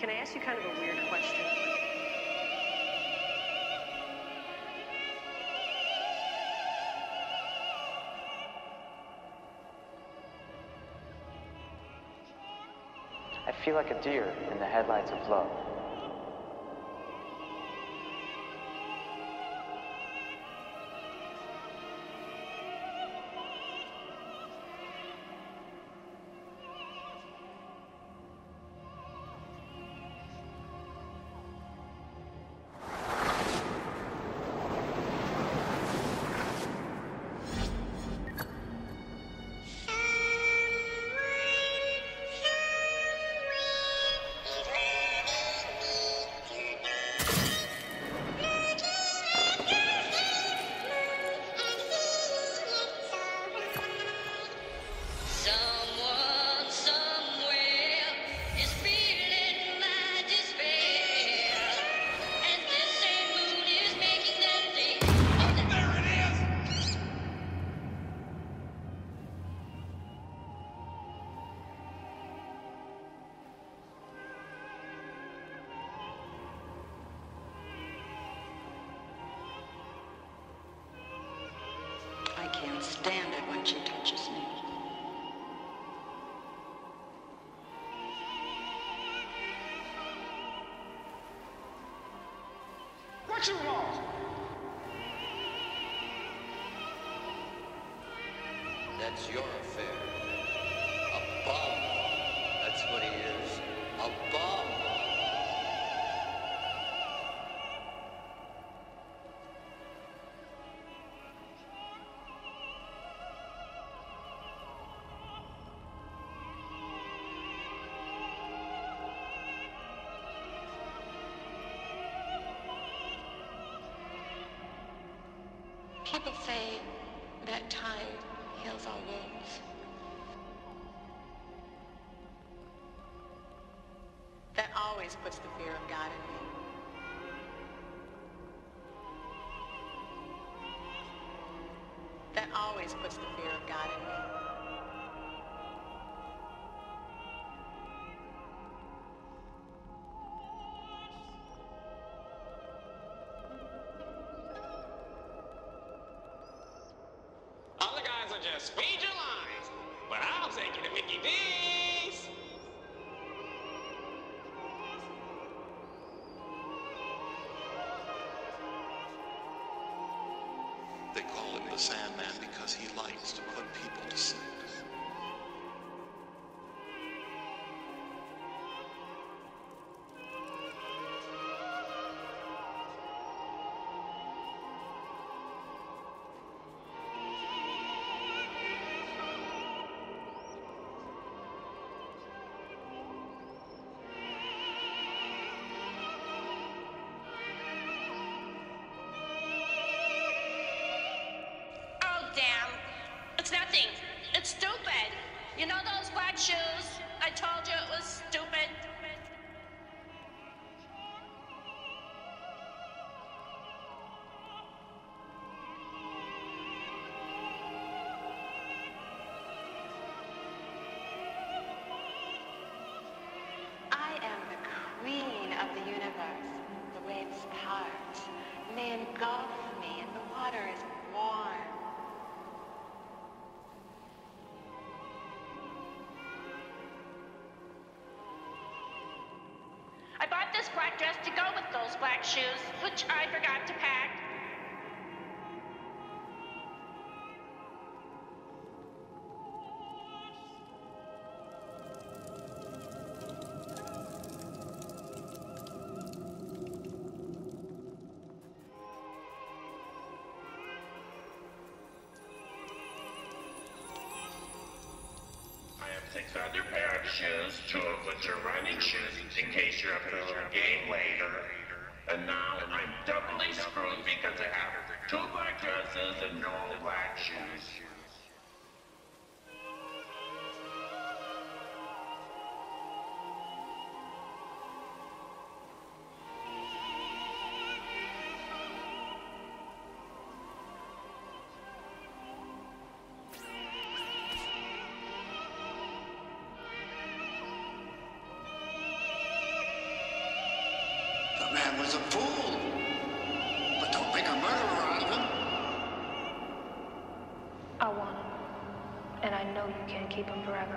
Can I ask you kind of a weird question? I feel like a deer in the headlights of love. I can't stand it when she touches me. What you want? That's your affair. A bum. That's what he is. A bum. People say that time heals all wounds. That always puts the fear of God in me. That always puts the fear of God in me. Other guys are just feed your lines, but I'll take you to Mickey D's. They call him the Sandman because he likes to put people to sleep. Oh, damn. It's nothing. It's stupid. You know those black shoes? I told you it was stupid. I am the queen of the universe. The waves part, and they engulf me, and the water is warm. I bought this black dress to go with those black shoes, which I forgot to pack. I have 600 pair of shoes, 2 of which are running shoes, in case you're up for a little game later. And now I'm doubly screwed because I have 2 black dresses and no black shoes. man was a fool. But don't make a murderer out of him. I want him. And I know you can't keep him forever.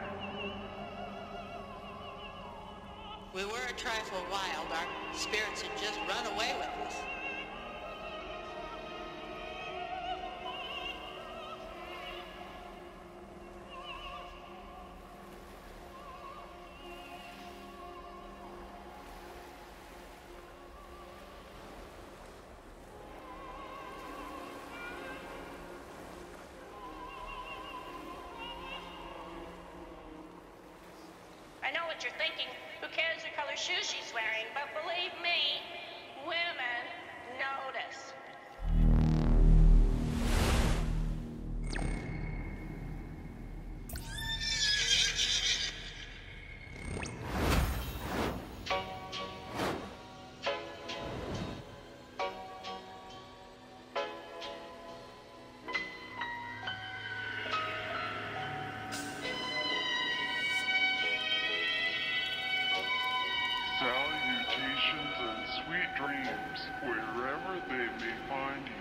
We were a trifle wild. Our spirits had just run away with us. I know what you're thinking. Who cares what color shoes she's wearing? But believe me, women notice. Salutations and sweet dreams, wherever they may find you.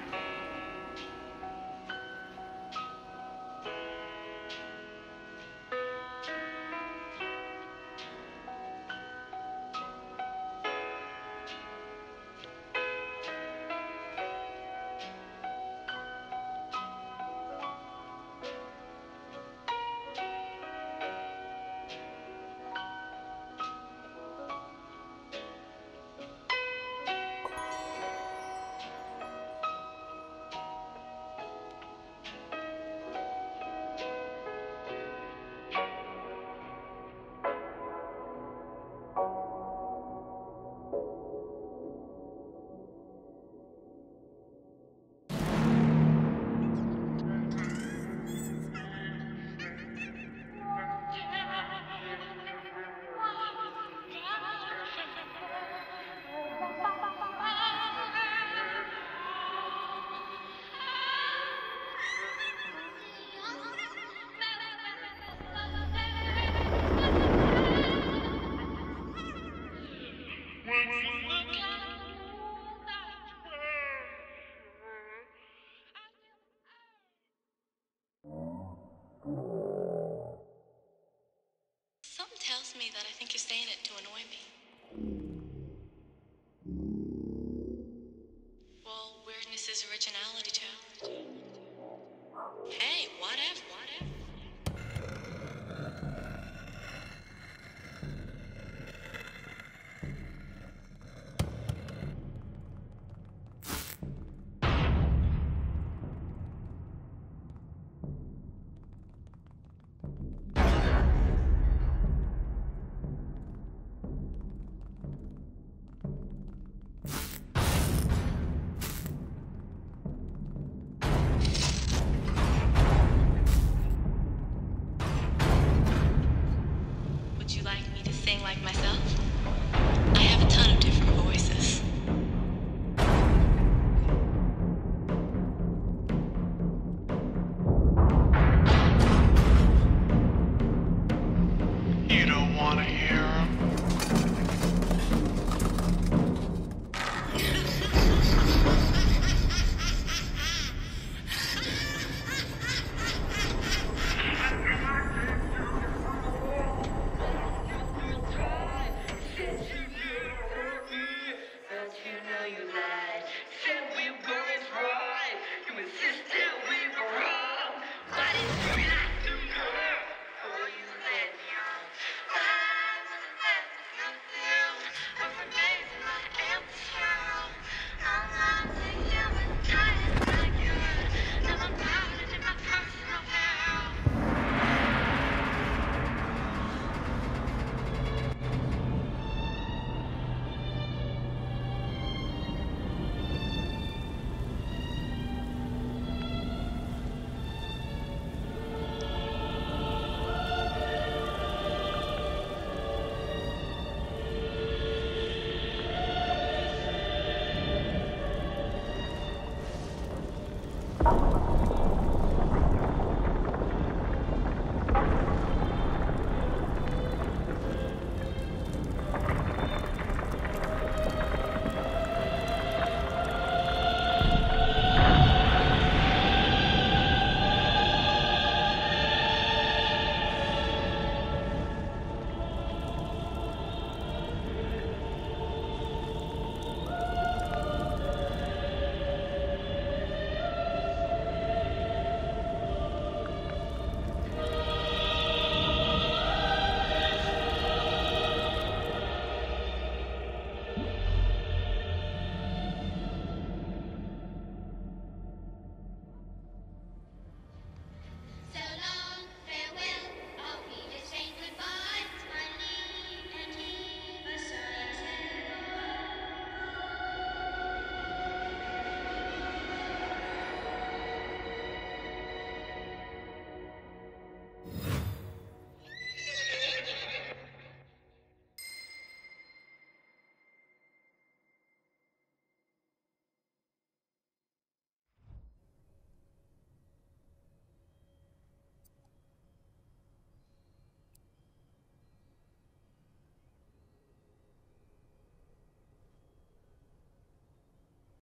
Something tells me that I think you're saying it to annoy me. Well, weirdness is originality, too.